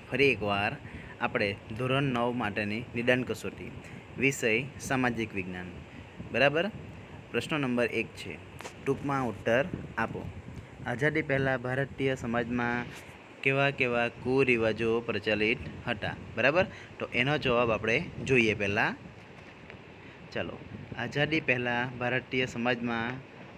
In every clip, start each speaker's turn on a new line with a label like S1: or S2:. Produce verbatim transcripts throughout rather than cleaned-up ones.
S1: ફરી એકવાર આપણે ધોરણ નવ માટેની નિદાન કસોટી વિષય સામાજિક વિજ્ઞાન બરાબર. પ્રશ્ન નંબર એક છે, ટૂંકમાં ઉત્તર આપો. આઝાદી પહેલાં ભારતીય સમાજમાં કેવા કેવા કુરિવાજો પ્રચલિત હતા? બરાબર, તો એનો જવાબ આપણે જોઈએ પહેલાં. ચાલો, આઝાદી પહેલાં ભારતીય સમાજમાં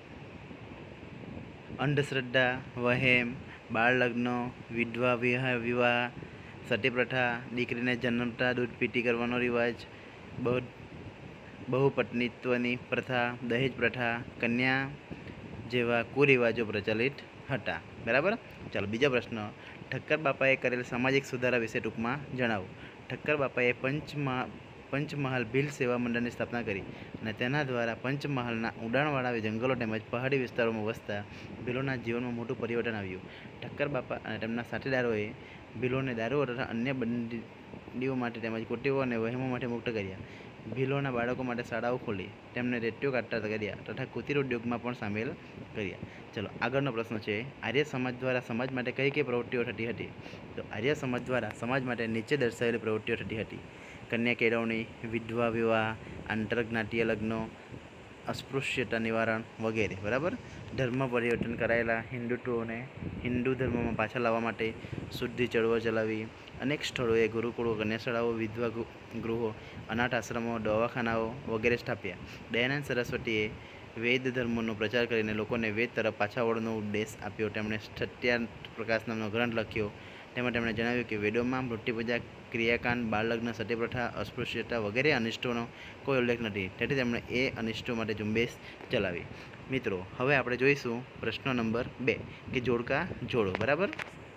S1: અંધશ્રદ્ધા, વહેમ, બાળ લગ્ન, વિધવા વિવાહ, સતી પ્રથા, દીકરીને જન્મતા દૂધ પીતી કરવાનો રિવાજ, બહુ બહુપત્નીત્વની પ્રથા, દહેજ પ્રથા, કન્યા જેવા કુરિવાજો પ્રચલિત હતા. બરાબર. ચાલો, બીજો પ્રશ્ન, ઠક્કર બાપાએ કરેલ સામાજિક સુધારા વિશે ટૂંકમાં જણાવો. ઠક્કર બાપાએ પંચમા પંચમહાલ ભીલ સેવા મંડળની સ્થાપના કરી અને તેના દ્વારા પંચમહાલના ઉડાણવાળા જંગલો તેમજ પહાડી વિસ્તારોમાં વસતા ભીલોના જીવનમાં મોટું પરિવર્તન આવ્યું. ઠક્કર બાપા અને તેમના સાથીદારોએ ભીલોને દારૂ તથા અન્ય બંદીઓ માટે તેમજ કુટીઓ અને વહેમો માટે મુક્ત કર્યા. ભીલોના બાળકો માટે શાળાઓ ખોલી, તેમને રેડિયો કાઢતા કર્યા તથા કુટીર ઉદ્યોગમાં પણ સામેલ કર્યા. ચલો, આગળનો પ્રશ્ન છે, આર્ય સમાજ દ્વારા સમાજ માટે કઈ કઈ પ્રવૃત્તિઓ થતી હતી? તો આર્ય સમાજ દ્વારા સમાજ માટે નીચે દર્શાવેલી પ્રવૃત્તિઓ થતી હતી: કન્યા કેળવણી, વિધવા વિવાહ, આંતરજ્ઞાતીય લગ્નો, અસ્પૃશ્યતા નિવારણ વગેરે. બરાબર. ધર્મ પરિવર્તન કરાયેલા, હિન્દુત્વને હિન્દુ ધર્મમાં પાછા લાવવા માટે શુદ્ધિ ચળવળ ચલાવી, અનેક સ્થળોએ ગુરુકુળો, કન્યાશાળાઓ, વિધવા ગૃહો, અનાથ આશ્રમો, દવાખાનાઓ વગેરે સ્થાપ્યા. દયાનંદ સરસ્વતીએ વેદ ધર્મનો પ્રચાર કરીને લોકોને વેદ તરફ પાછા વળવાનો ઉદ્દેશ આપ્યો. તેમણે સત્યાંત પ્રકાશ નામનો ગ્રંથ લખ્યો. તેમાં તેમણે જણાવ્યું કે વેદોમાં મૃત્યુપૂજા, ક્રિયાકાંડ, બાળલગ્ન, સતી પ્રથા, અસ્પૃશ્યતા વગેરે અનિષ્ટોનો કોઈ ઉલ્લેખ નથી. તેથી તેમણે એ અનિષ્ટો માટે ઝુંબેશ ચલાવી. મિત્રો, હવે આપણે જોઈશું પ્રશ્ન નંબર બે કે જોડકા જોડો. બરાબર.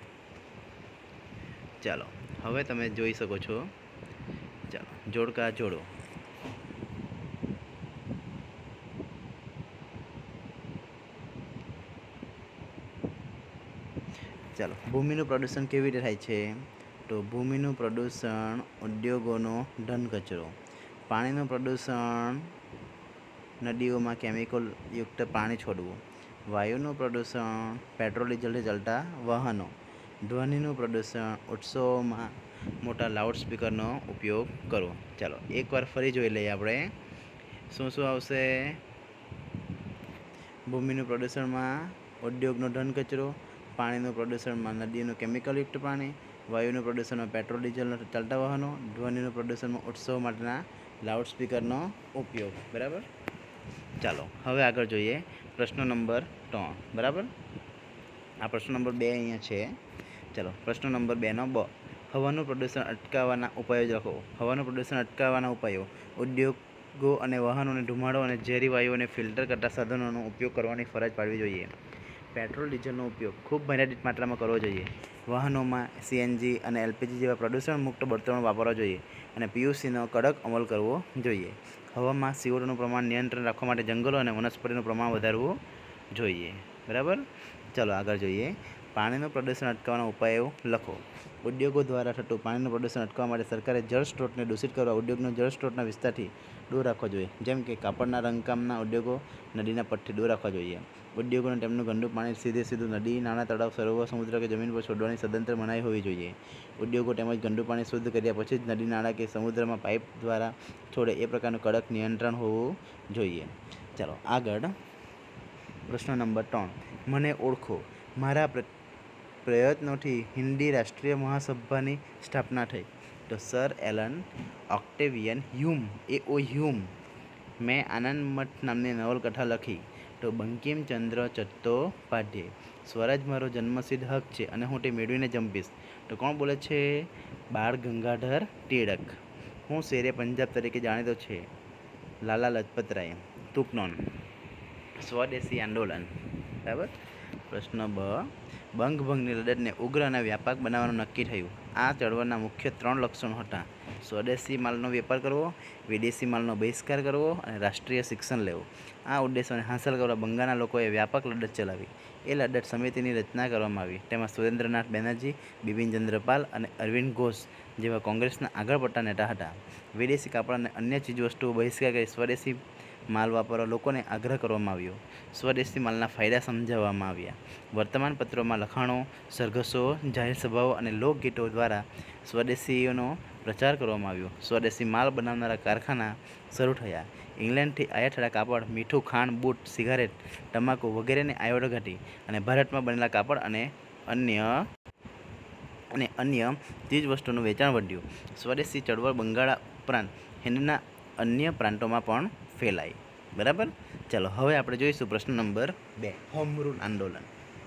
S1: ચાલો, હવે તમે જોઈ શકો છો. ચાલો, જોડકા જોડો. ચાલો, ભૂમિનું પ્રદૂષણ કેવી રીતે થાય છે? તો ભૂમિનું પ્રદૂષણ ઉદ્યોગોનો ઘન કચરો, પાણીનું પ્રદૂષણ નદીઓમાં કેમિકલયુક્ત પાણી છોડવું, વાયુનું પ્રદૂષણ પેટ્રોલ ડીઝલથી ચાલતા વાહનો, ધ્વનિનું પ્રદૂષણ ઉત્સવોમાં મોટા લાઉડ સ્પીકરનો ઉપયોગ કરવો. ચાલો, એકવાર ફરી જોઈ લઈએ આપણે શું શું આવશે. ભૂમિનું પ્રદૂષણમાં ઉદ્યોગનો ઘન કચરો, પાણીનું પ્રદૂષણમાં નદીનું કેમિકલયુક્ત પાણી, વાયુનું પ્રદૂષણમાં પેટ્રોલ ડીઝલ ચાલતા વાહનો, ધ્વનિનું પ્રદૂષણમાં ઉત્સવ માટેના લાઉડ સ્પીકરનો ઉપયોગ. બરાબર. ચાલો, હવે આગળ જોઈએ પ્રશ્ન નંબર ત્રણ. બરાબર. આ પ્રશ્ન નંબર બે અહીંયા છે. ચાલો, પ્રશ્ન નંબર બેનો બ, હવાનું પ્રદૂષણ અટકાવવાના ઉપાયો લખો. હવાનું પ્રદૂષણ અટકાવવાના ઉપાયો: ઉદ્યોગો અને વાહનોને ધુમાડો અને ઝેરી વાયુઓને ફિલ્ટર કરતા સાધનોનો ઉપયોગ કરવાની ફરજ પાડવી જોઈએ. પેટ્રોલ ડીઝલનો ઉપયોગ ખૂબ મર્યાદિત માત્રામાં કરવો જોઈએ. વાહનોમાં સીએનજી અને એલપીજી જેવા પ્રદૂષણ મુક્ત બળતણો વાપરવા જોઈએ અને પીયુસીનો કડક અમલ કરવો જોઈએ. હવામાં સીઓટુનું પ્રમાણ નિયંત્રણ રાખવા માટે જંગલો અને વનસ્પતિનું પ્રમાણ વધારવું જોઈએ. બરાબર. ચાલો, આગળ જોઈએ. પાણીનું પ્રદૂષણ અટકાવવાના ઉપાયો લખો. ઉદ્યોગો દ્વારા થતું પાણીનું પ્રદૂષણ અટકાવવા માટે સરકારે જળ સ્ત્રોતને દૂષિત કરવા ઉદ્યોગનો જળ સ્ત્રોતના વિસ્તારથી દૂર રાખવા જોઈએ. જેમ કે કાપડના રંગકામના ઉદ્યોગો નદીના પટથી દૂર રાખવા જોઈએ. ઉદ્યોગોને તેમનું ગંદુ પાણી સીધે સીધું નદી, નાળા, તળાવ, સરોવર, સમુદ્ર કે જમીન પર છોડવાની સદંતર મનાઈ હોવી જોઈએ. ઉદ્યોગો તેમજ ગંદુ પાણી શુદ્ધ કર્યા પછી જ નદી, નાળા કે સમુદ્રમાં પાઇપ દ્વારા છોડે એ પ્રકારનું કડક નિયંત્રણ હોવું જોઈએ. ચાલો, આગળ પ્રશ્ન નંબર ત્રણ, મને ઓળખો. મારા પ્રયત્નોથી હિન્દી રાષ્ટ્રીય મહાસભાની સ્થાપના થઈ. તો sir Allan Octavian Hume A O Hume. મેં આનંદ મઠ નામની નવલકથા લખી. તો બંકિમચંદ્ર ચટ્ટોપાધ્યાય. સ્વરાજ મારો જન્મસિદ્ધ હક છે અને હું તે મેળવીને જંપીશ. તો કોણ બોલે છે? બાળ ગંગાધર ટિળક. હું શેરે પંજાબ તરીકે જાણીતો છે? લાલા લજપત રાય. ટૂંકનોન સ્વદેશી આંદોલન. બરાબર. પ્રશ્ન બ, બંગભંગની લડતને ઉગ્ર અને વ્યાપક બનાવવાનું નક્કી થયું. આ ચળવળના મુખ્ય ત્રણ લક્ષણો હતા: સ્વદેશી માલનો વેપાર કરવો, વિદેશી માલનો બહિષ્કાર કરવો અને રાષ્ટ્રીય શિક્ષણ લેવું. આ ઉદ્દેશોને હાંસલ કરવા બંગાળના લોકોએ વ્યાપક લડત ચલાવી. એ લડત સમિતિની રચના કરવામાં આવી. તેમાં સુરેન્દ્રનાથ બેનર્જી, બિપિનચંદ્ર પાલ અને અરવિંદ ઘોષ જેવા કોંગ્રેસના આગળ પડતા નેતા હતા. વિદેશી કાપડ અને અન્ય ચીજવસ્તુઓ બહિષ્કાર કરી સ્વદેશી માલ વાપરવા લોકોને આગ્રહ કરવામાં આવ્યો. સ્વદેશી માલના ફાયદા સમજાવવામાં આવ્યા. વર્તમાનપત્રોમાં લખાણો, સરઘસો, જાહેર સભાઓ અને લોકગીતો દ્વારા સ્વદેશીઓનો પ્રચાર કરવામાં આવ્યો. સ્વદેશી માલ બનાવનારા કારખાના શરૂ થયા. ઇંગ્લેન્ડથી આયાત થયેલા કાપડ, મીઠું, ખાંડ, બૂટ, સિગારેટ, તમાકુ વગેરેની આયાતો ઘટી અને ભારતમાં બનેલા કાપડ અને અન્ય અને અન્ય ચીજ વસ્તુઓનું વેચાણ વધ્યું. સ્વદેશી ચળવળ બંગાળ ઉપરાંત હિન્દના અન્ય પ્રાંતોમાં પણ ફેલાઈ. બરાબર. ચાલો હવે આપણે જોઈશું પ્રશ્ન નંબર બે, હોમ રૂલ આંદોલન.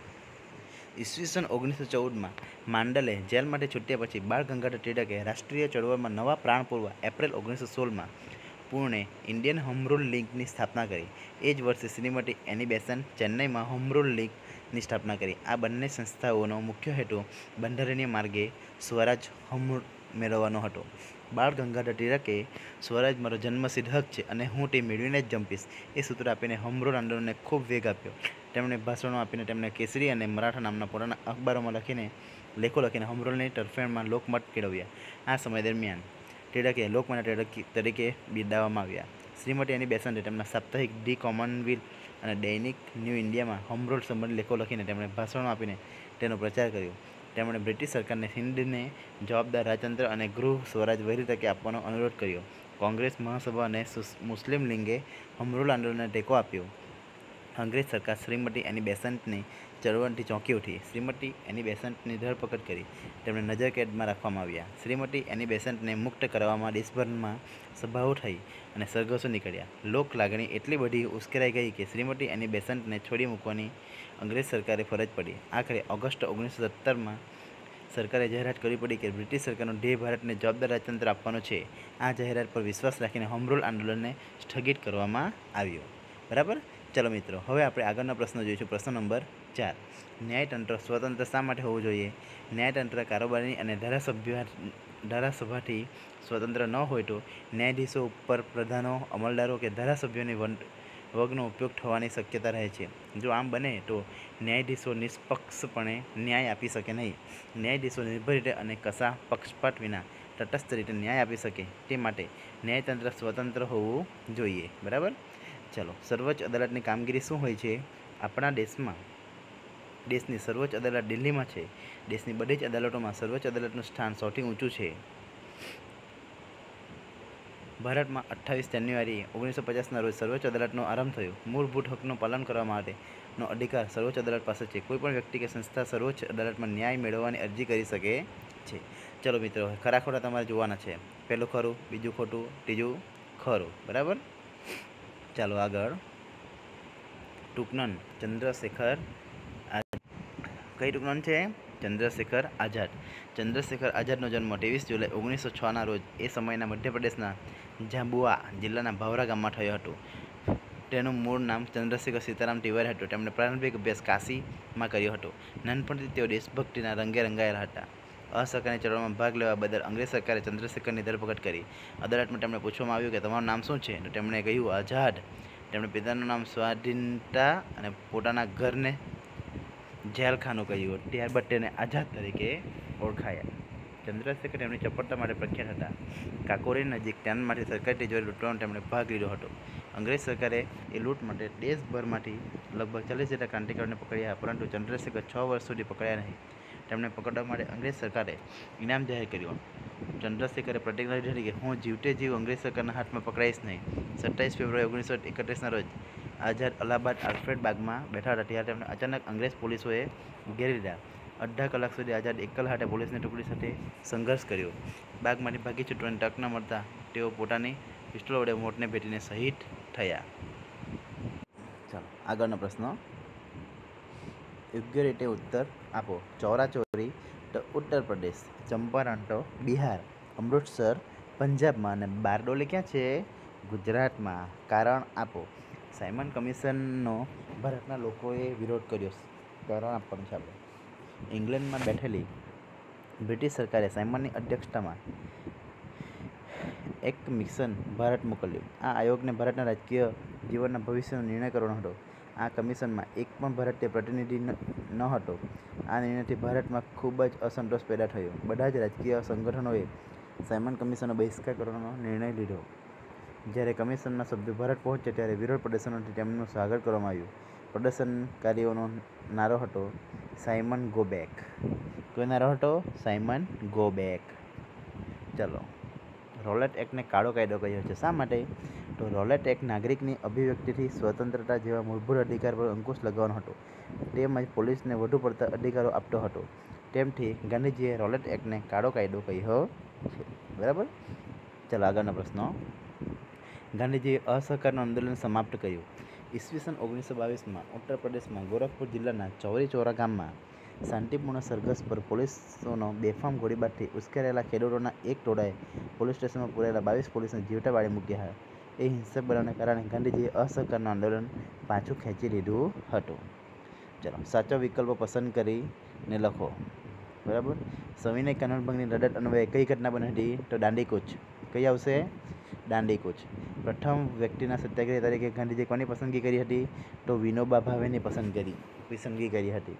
S1: ઈસવીસન ઓગણીસો ચૌદમાં માંડલે જેલમાંથી છૂટ્યા પછી બાળ ગંગાધર ટિળકે રાષ્ટ્રીય ચળવળમાં નવા પ્રાણ પૂરવા એપ્રિલ ઓગણીસો સોળમાં પૂર્ણે ઇન્ડિયન હોમ રૂલ લીગની સ્થાપના કરી. એ જ વર્ષે શ્રીમતી એની બેસન્ટ ચેન્નઈમાં હોમ રૂલ લીગની સ્થાપના કરી. આ બંને સંસ્થાઓનો મુખ્ય હેતુ બંધારણીય માર્ગે સ્વરાજ હોમ મેળવવાનો હતો. બાળ ગંગાધર ટિળકે સ્વરાજ મારો જન્મસિદ્ધ હક છે અને હું તે મેળવીને જ જંપીશ એ સૂત્ર આપીને હોમ રૂલ આંદોલનને ખૂબ વેગ આપ્યો. તેમણે ભાષણો આપીને તેમણે કેસરી અને મરાઠા નામના પોતાના અખબારોમાં લખીને લેખો લખીને હોમ રૂલની તરફેણમાં લોકમત કેળવ્યા. આ સમય દરમિયાન ટિળકે લોકમાન્ય ટિળક તરીકે બિરદાવવામાં આવ્યા. શ્રીમતી એની બેસન્ટે તેમના સાપ્તાહિક ધી કોમનવેલ્થ અને દૈનિક ન્યૂ ઇન્ડિયામાં હોમ રૂલ સંબંધિત લેખો લખીને તેમણે ભાષણો આપીને તેનો પ્રચાર કર્યો. તેમણે બ્રિટિશ સરકારને હિન્દને જવાબદાર રાજતંત્ર અને ગૃહ સ્વરાજ વહેલી તકે આપવાનો અનુરોધ કર્યો. કોંગ્રેસ મહાસભા અને મુસ્લિમ લીગે હોમ રૂલ આંદોલનને ટેકો આપ્યો. અંગ્રેજ સરકાર શ્રીમતી એની બેસન્ટની ચળવળથી ચોંકી ઉઠી. શ્રીમતી એની બેસન્ટની ધરપકડ કરી તેમને નજરકેદમાં રાખવામાં આવ્યા. શ્રીમતી એની બેસન્ટને મુક્ત કરવામાં દેશભરમાં સભાઓ થઈ અને સરઘસો નીકળ્યા. લોક લાગણી એટલી બધી ઉશ્કેરાઈ ગઈ કે શ્રીમતી એની બેસન્ટને છોડી મૂકવાની અંગ્રેજ સરકારે ફરજ પડી. આખરે ઓગસ્ટ ઓગણીસો સત્તરમાં સરકારે જાહેરાત કરવી પડી કે બ્રિટિશ સરકારનો ધ્યેય ભારતને જવાબદાર રાજતંત્ર આપવાનો છે. આ જાહેરાત પર વિશ્વાસ રાખીને હોમ રૂલ આંદોલનને સ્થગિત કરવામાં આવ્યું. બરાબર. ચાલો મિત્રો, હવે આપણે આગળનો પ્રશ્ન જોઈશું. પ્રશ્ન નંબર ચાર, ન્યાયતંત્ર સ્વતંત્ર શા માટે હોવું જોઈએ? ન્યાયતંત્ર કારોબારી અને ધારાસભ્ય ધારાસભાથી સ્વતંત્ર ન હોય તો ન્યાયાધીશો ઉપર પ્રધાનો, અમલદારો કે ધારાસભ્યોની વગનો ઉપયોગ થવાની શક્યતા રહે છે. જો આમ બને તો ન્યાયાધીશો નિષ્પક્ષપણે ન્યાય આપી શકે નહીં. ન્યાયાધીશો નિર્ભય રીતે અને કશા પક્ષપાત વિના તટસ્થ રીતે ન્યાય આપી શકે તે માટે ન્યાયતંત્ર સ્વતંત્ર હોવું જોઈએ. બરાબર. ચાલો, સર્વોચ્ચ અદાલતની કામગીરી શું હોય છે? આપણા દેશમાં દેશની સર્વોચ્ચ અદાલત દિલ્હીમાં છે. દેશની બધી જ અદાલતોમાં સર્વોચ્ચ અદાલતનું સ્થાન સૌથી ઊંચું છે. ભારતમાં અઠ્ઠાવીસ જાન્યુઆરી ઓગણીસો પચાસના રોજ સર્વોચ્ચ અદાલતનો આરંભ થયો. મૂળભૂત હકનું પાલન કરવા માટેનો અધિકાર સર્વોચ્ચ અદાલત પાસે છે. કોઈપણ વ્યક્તિ કે સંસ્થા સર્વોચ્ચ અદાલતમાં ન્યાય મેળવવાની અરજી કરી શકે છે. ચલો મિત્રો, ખરા ખોટા તમારે જોવાના છે. પહેલું ખરું, બીજું ખોટું, ત્રીજું ખરું. બરાબર. ચાલો આગળ. ટૂંકનોન ચંદ્રશેખર કઈ ટૂંકનોન છે? ચંદ્રશેખર આઝાદ. ચંદ્રશેખર આઝાદનો જન્મ ત્રેવીસ જુલાઈ ઓગણીસો છના રોજ એ સમયના મધ્યપ્રદેશના ઝાબુઆ જિલ્લાના ભાવરા ગામમાં થયો હતો. તેનું મૂળ નામ ચંદ્રશેખર સીતારામ તિવારી હતું. તેમણે પ્રારંભિક અભ્યાસ કાશીમાં કર્યો હતો. નાનપણથી તેઓ દેશભક્તિના રંગે રંગાયેલા હતા. અસહકારની ચળવળમાં ભાગ લેવા બદલ અંગ્રેજ સરકારે ચંદ્રશેખરની ધરપકડ કરી. અદાલતમાં તેમને પૂછવામાં આવ્યું કે તમારું નામ શું છે? તો તેમણે કહ્યું આઝાદ. તેમણે પિતાનું નામ સ્વાધીનતા અને પોતાના ઘરને જેલખાનું કહ્યું. ત્યારબાદ તેને આઝાદ તરીકે ઓળખાયા. ચંદ્રશેખર તેમની ચપળતા માટે પ્રખ્યાત હતા. કાકોરી નજીક ત્યાંમાંથી સરકારી તિજોરી લૂંટવાનો તેમણે ભાગ લીધો હતો. અંગ્રેજ સરકારે એ લૂંટ માટે દેશભરમાંથી લગભગ ચાલીસ જેટલા ક્રાંતિકારીઓને પકડ્યા, પરંતુ ચંદ્રશેખર છ વર્ષ સુધી પકડાયા નહીં. તેમને પકડવા માટે અંગ્રેજ સરકારે ઇનામ જાહેર કર્યું. ચંદ્રશેખરે પ્રતિજ્ઞા લીધી હતી કે હું જીવતે જીવ અંગ્રેજ સરકારના હાથમાં પકડાઈશ નહીં. સત્તાવીસ ફેબ્રુઆરી ઓગણીસો એકત્રીસના રોજ આઝાદ અલ્હાબાદ આલ્ફ્રેડ બાગમાં બેઠા હતા. ત્યારે તેમને અચાનક અંગ્રેજ પોલીસોએ ઘેરી લીધા. અડધા કલાક સુધી આઝાદ એકલ હાથે પોલીસની ટુકડી સાથે સંઘર્ષ કર્યો. બાગમાંથી ભાગી છૂટવાની તક ન મળતા તેઓ પોતાની પિસ્તોલ વડે મોતને ભેટીને શહીદ થયા. ચાલો આગળનો પ્રશ્ન. યોગ્ય રીતે ઉત્તર આપો. ચોરાચોરી તો ઉત્તર પ્રદેશ, ચંપારણ તો બિહાર, અમૃતસર પંજાબમાં અને બારડોલી ક્યાં છે? ગુજરાતમાં. કારણ આપો. સાયમન કમિશનનો ભારતના લોકોએ વિરોધ કર્યો. કારણ આપવાનું છે આપણે. ઇંગ્લેન્ડમાં બેઠેલી બ્રિટિશ સરકારે સાયમનની અધ્યક્ષતામાં એક મિશન ભારત મોકલ્યું. આ આયોગને ભારતના રાજકીય જીવનના ભવિષ્યનો નિર્ણય કરવાનો હતો. આ કમિશનમાં એક પણ ભારતીય પ્રતિનિધિ ન હતો. આ નિર્ણયથી ભારતમાં ખૂબ જ અસંતોષ પેદા થયો. બધા જ રાજકીય સંગઠનોએ સાયમન કમિશનનો બહિષ્કાર કરવાનો નિર્ણય લીધો. જ્યારે કમિશનના શબ્દો ભારત પહોંચ્યા ત્યારે વિરોધ પ્રદર્શનોથી તેમનું સ્વાગત કરવામાં આવ્યું. પ્રદર્શનકારીઓનો નારો હતો સાયમન ગો બેક. કયો નારો હતો? Simon go back. ચલો, રોલેટ એક્ટને કાળો કાયદો કહ્યો છે. શા માટે? તો રોલેટ એક્ટ નાગરિકની અભિવ્યક્તિથી સ્વતંત્રતા જેવા મૂળભૂત અધિકાર પર અંકુશ લગાવવાનો હતો. તેમજ પોલીસને વધુ પડતા અધિકારો આપતો હતો. તેમથી ગાંધીજીએ રોલેટ એક્ટને કાળો કાયદો કહ્યો છે. બરાબર. ચાલો આગળનો પ્રશ્ન. ગાંધીજીએ અસહકારનું આંદોલન સમાપ્ત કર્યું. ઈસવીસન ઓગણીસો બાવીસમાં ઉત્તર પ્રદેશમાં ગોરખપુર જિલ્લાના ચૌરી ચોરા ગામમાં શાંતિપૂર્ણ સરઘસ પર પોલીસોનો બેફામ ગોળીબારથી ઉશ્કેરાયેલા ખેડૂતોના એક ટોળાએ પોલીસ સ્ટેશનમાં પૂરેલા બાવીસ પોલીસને જીવતા બાળી મૂક્યા હતા. એ હિંસક બનાવને કારણે ગાંધીજીએ અસહકારનું આંદોલન પાછું ખેંચી લીધું હતું. ચાલો, સાચો વિકલ્પ પસંદ કરીને લખો. બરાબર. સવિનય કાનૂન ભંગની લડત અન્વયે કઈ ઘટના બની હતી? તો દાંડી કૂચ. કઈ આવશે? દાંડી કૂચ. પ્રથમ વ્યક્તિના સત્યાગ્રહી તરીકે ગાંધીજીએ કોની પસંદગી કરી હતી? તો વિનોબા ભાવેની પસંદ કરી પસંદગી કરી હતી.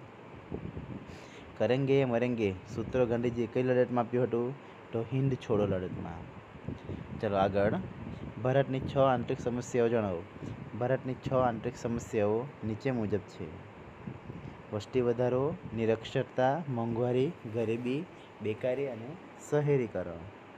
S1: કરેંગે મરેંગે સૂત્ર ગાંધીજીએ કઈ લડતમાં આપ્યું હતું? તો હિંદ છોડો લડતમાં. ચલો આગળ. ભારતની છ આંતરિક સમસ્યાઓ જણાવો. ભારતની છ આંતરિક સમસ્યાઓ નીચે મુજબ છે. વસ્તી વધારો, નિરક્ષરતા, મોંઘવારી, ગરીબી, બેકારી અને શહેરીકરણ.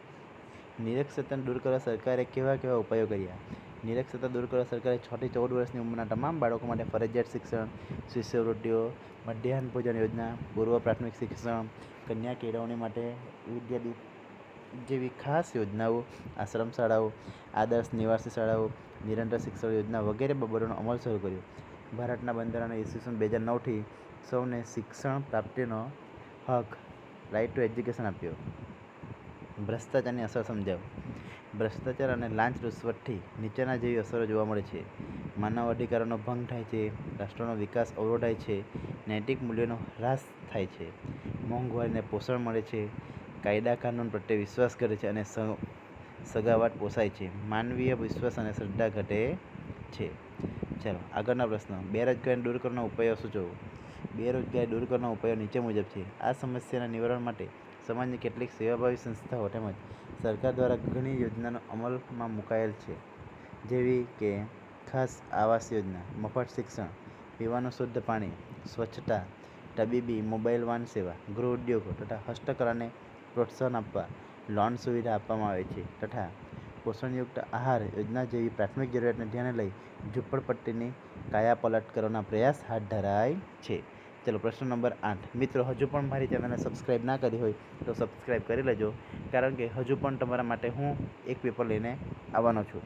S1: નિરક્ષરતા દૂર કરવા સરકારે કેવા કેવા ઉપાયો કર્યા? નિરક્ષરતા દૂર કરવા સરકારે છ થી ચૌદ વર્ષની ઉંમરના તમામ બાળકો માટે ફરજિયાત શિક્ષણ, શિષ્યવૃત્તિઓ, મધ્યાહન ભોજન યોજના, પૂર્વ પ્રાથમિક શિક્ષણ, કન્યા કેળવણી માટે વિદ્યાદીપ જેવી ખાસ યોજનાઓ, આશ્રમ શાળાઓ, આદર્શ નિવાસી શાળાઓ, નિરંતર શિક્ષણ યોજના વગેરે બાબતોનો અમલ શરૂ કર્યો. ભારતના બંધારણે ઈસવીસન બે હજાર નવથી સૌને શિક્ષણ પ્રાપ્તિનો હક, રાઇટ ટુ એજ્યુકેશન આપ્યો. ભ્રષ્ટાચારની અસર સમજાવો. ભ્રષ્ટાચાર અને લાંચ રૂશ્વતથી નીચેના જેવી અસરો જોવા મળે છે. માનવ અધિકારોનો ભંગ થાય છે, રાષ્ટ્રનો વિકાસ અવરોધાય છે, નૈતિક મૂલ્યોનો હ્રાસ થાય છે, મોંઘવારીને પોષણ મળે છે, કાયદા કાનૂન પ્રત્યે વિશ્વાસ ઘટે છે અને સગાવાટ પોસાય છે, માનવીય વિશ્વાસ અને શ્રદ્ધા ઘટે છે. ચાલો આગળના પ્રશ્ન. બેરોજગારી દૂર કરવાના ઉપાયો સૂચવો. બેરોજગારી દૂર કરવાના ઉપાયો નીચે મુજબ છે. આ સમસ્યાના નિવારણ માટે સમાજની કેટલીક સેવાભાવી સંસ્થાઓ તેમજ સરકાર દ્વારા ઘણી યોજનાનો અમલમાં મુકાયેલ છે, જેવી કે ખાસ આવાસ યોજના, મફત શિક્ષણ, પીવાનું શુદ્ધ પાણી, સ્વચ્છતા, તબીબી, મોબાઈલ વાહન સેવા, ગૃહ ઉદ્યોગો તથા હસ્તકલાને પ્રોત્સાહન આપવા લોન સુવિધા આપવામાં આવે છે તથા પોષણયુક્ત આહાર યોજના જેવી પ્રાથમિક જરૂરિયાતને ધ્યાને લઈ ઝૂંપડપટ્ટીની કાયાપલટ કરવાના પ્રયાસ હાથ ધરાય છે. ચલો પ્રશ્ન નંબર આઠ. મિત્રો, હજુ પણ મારી ચેનલને સબસ્ક્રાઈબ ના કરી હોય તો સબસ્ક્રાઈબ કરી લેજો, કારણ કે હજુ પણ તમારા માટે હું એક પેપર લઈને આવવાનો છું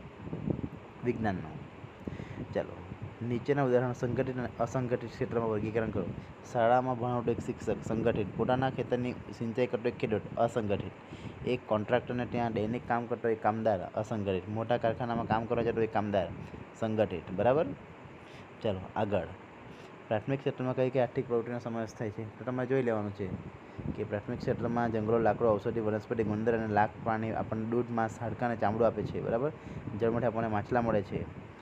S1: વિજ્ઞાનનો. ચાલો, નીચેના ઉદાહરણ સંગઠિત અને અસંગઠિત ક્ષેત્રમાં વર્ગીકરણ કરો. શાળામાં ભણાવતો એક શિક્ષક સંગઠિત, પોતાના ખેતરની સિંચાઈ કરતો એક ખેડૂત અસંગઠિત, એક કોન્ટ્રાક્ટરને ત્યાં દૈનિક કામ કરતો એક કામદાર અસંગઠિત, મોટા કારખાનામાં કામ કરવા જતો એક કામદાર સંગઠિત. બરાબર. ચાલો આગળ. પ્રાથમિક ક્ષેત્રમાં કઈ કઈ આર્થિક પ્રવૃત્તિનો સમાવેશ થાય છે? તો તમારે જોઈ લેવાનું છે કે પ્રાથમિક ક્ષેત્રમાં જંગલો, લાકડો, ઔષધિ, વનસ્પતિ, ગુંદર અને લાખ પ્રાણી આપણને દૂધ, માંસ, હાડકાં અને ચામડું આપે છે. બરાબર. જળમાંથી આપણને માછલા મળે છે.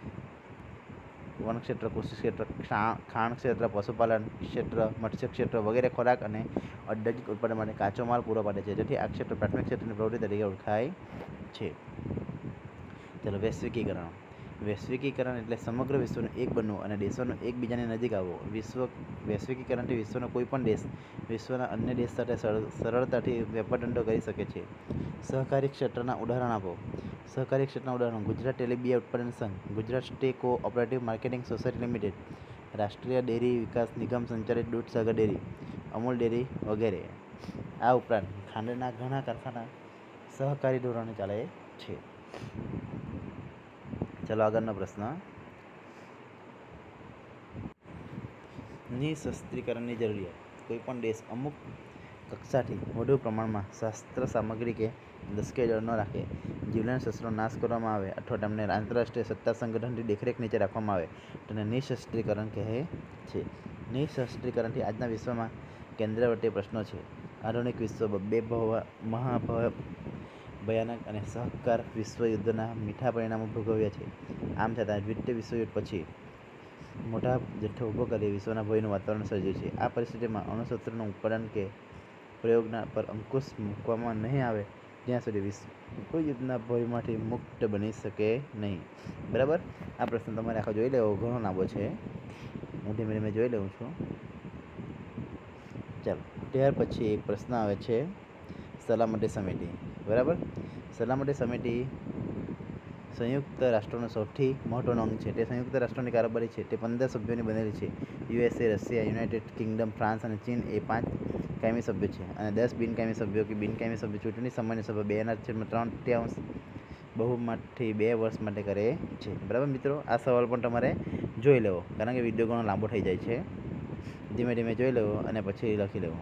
S1: વન ક્ષેત્ર, કૃષિ ક્ષેત્ર, ખાણ ક્ષેત્ર, પશુપાલન ક્ષેત્ર, મત્સ્ય ક્ષેત્ર વગેરે ખોરાક અને ઔદ્યોગિક ઉત્પાદન માટે કાચો માલ પૂરો પાડે છે, જેથી આ ક્ષેત્ર પ્રાથમિક ક્ષેત્રની પ્રવૃત્તિ તરીકે ઓળખાય છે. ચાલો, વૈશ્વિકીકરણ. વૈશ્વિકીકરણ એટલે સમગ્ર વિશ્વનું એક બનવું અને દેશોનું એકબીજાની નજીક આવવો. વિશ્વ વૈશ્વિકીકરણથી વિશ્વનો કોઈ પણ દેશ વિશ્વના અન્ય દેશ સાથે સરળતાથી વેપાર ધંધો કરી શકે છે. સહકારી ક્ષેત્રના ઉદાહરણ આપો. સહકારી ક્ષેત્રના ઉદાહરણો: ગુજરાત તેલીબિયાં ઉત્પાદન સંઘ, Gujarat state cooperative marketing society limited, રાષ્ટ્રીય ડેરી વિકાસ નિગમ સંચાલિત દૂધસાગર ડેરી, અમૂલ ડેરી વગેરે. આ ઉપરાંત ખાંડના ઘણા કારખાના સહકારી ધોરણે ચાલે છે. ચાલો આગળનો પ્રશ્ન. નિઃશસ્ત્રીકરણની જરૂરિયાત. કોઈ પણ દેશ અમુક કક્ષાથી વધુ પ્રમાણમાં શસ્ત્ર સામગ્રી કે લશ્કરી દળ ન રાખે, જીવલેણ શસ્ત્રોનો નાશ કરવામાં આવે અથવા તેમને આંતરરાષ્ટ્રીય સત્તા સંગઠનની દેખરેખ નીચે રાખવામાં આવે તેને નિઃશસ્ત્રીકરણ કહે છે. નિઃશસ્ત્રીકરણથી આજના વિશ્વમાં કેન્દ્રવર્તી પ્રશ્નો છે. આધુનિક વિશ્વ બે મહાભયાનક અને સહકાર વિશ્વ યુદ્ધના મીઠા પરિણામો ભોગવ્યા છે. આમ છતાં દ્વિતીય વિશ્વયુદ્ધ પછી મોટા જથ્થો ઊભો કરી વિશ્વના ભયનું વાતાવરણ સર્જ્યું છે. આ પરિસ્થિતિમાં અણુશસ્ત્રોનું ઉત્પાદન કે પ્રયોગના પર અંકુશ મૂકવામાં નહીં આવે જ્યાં સુધી વિશ્વ કોઈ યુદ્ધના ભયમાંથી મુક્ત બની શકે નહીં. બરાબર, આ પ્રશ્ન તમારે આખો જોઈ લેવો, ઘણો લાંબો છે, હું ધીમે ધીમે જોઈ લઉં છું. ચાલો, ત્યાર પછી એક પ્રશ્ન આવે છે સલામતી સમિતિ. બરાબર, સલામતી સમિતિ સંયુક્ત રાષ્ટ્રોનો સૌથી મહત્વનો અંગ છે. તે સંયુક્ત રાષ્ટ્રોની કારોબારી છે. તે પંદર સભ્યોની બનેલી છે. USA, Russia, United Kingdom, France અને ચીન એ પાંચ કાયમી સભ્યો છે અને દસ બિનકાયમી સભ્યો કે બિનકાયમી સભ્યો ચૂંટણી સામાન્ય સભા બેના છેદમાં ત્રણ તૃતીયાંશ બહુમતથી બે વર્ષ માટે કરે છે. બરાબર મિત્રો, આ સવાલ પણ તમારે જોઈ લેવો, કારણ કે વિડીયો ઘણો લાંબો થઈ જાય છે. ધીમે ધીમે જોઈ લેવો અને પછી લખી લેવો.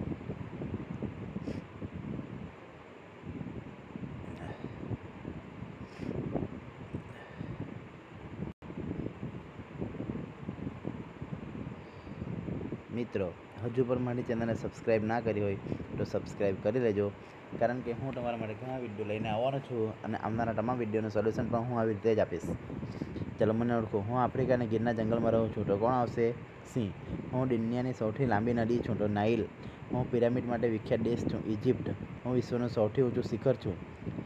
S1: મિત્રો, હજુ પણ મારી ચેનલને સબસ્ક્રાઈબ ના કરી હોય તો સબસ્ક્રાઈબ કરી લેજો, કારણ કે હું તમારા માટે ઘણા વિડીયો લઈને આવવાનો છું અને આવનારા તમામ વિડીયોનું સોલ્યુશન પણ હું આવી રીતે જ આપીશ. ચાલો, મને ઓળખો. હું આફ્રિકાના ગીરના જંગલમાં રહું છું તો કોણ આવશે? સિંહ. હું દુનિયાની સૌથી લાંબી નદી છું તો નાઇલ. હું પિરામિડ માટે વિખ્યાત દેશ છું, ઇજિપ્ત. હું વિશ્વનું સૌથી ઊંચું શિખર છું.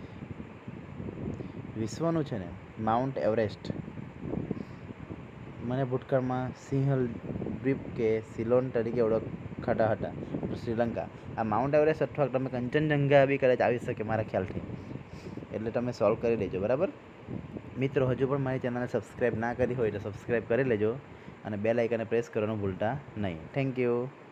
S1: વિશ્વનું છે ને માઉન્ટ એવરેસ્ટ. મને ભૂતકાળમાં સિંહલ દ્વીપ કે સિલોન તરીકે ઓળખાતા હતા તો શ્રીલંકા. આ માઉન્ટ એવરેસ્ટ અથવા તમે કંચનજંઘા બી કદાચ આવી શકે મારા ખ્યાલથી, એટલે તમે સોલ્વ કરી લેજો. બરાબર મિત્રો, હજુ પણ મારી ચેનલને સબસ્ક્રાઈબ ના કરી હોય તો સબસ્ક્રાઈબ કરી લેજો અને બેલ આઇકનને પ્રેસ કરવાનું ભૂલતા નહીં. Thank you.